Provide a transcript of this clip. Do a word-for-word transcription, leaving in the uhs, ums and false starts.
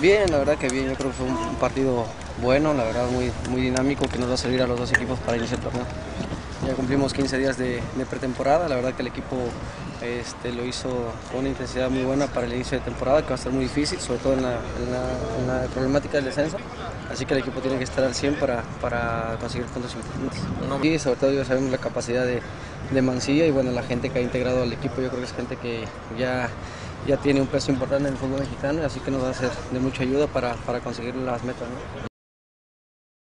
Bien, la verdad que bien, yo creo que fue un, un partido bueno, la verdad muy, muy dinámico que nos va a servir a los dos equipos para iniciar el torneo. Ya cumplimos quince días de, de pretemporada, la verdad que el equipo este, lo hizo con una intensidad muy buena para el inicio de temporada, que va a ser muy difícil, sobre todo en la, en la, en la problemática del descenso, así que el equipo tiene que estar al cien para, para conseguir puntos importantes. Y sobre todo ya sabemos la capacidad de, de Mancilla y bueno, la gente que ha integrado al equipo, yo creo que es gente que ya, ya tiene un peso importante en el fútbol mexicano, así que nos va a ser de mucha ayuda para, para conseguir las metas, ¿no?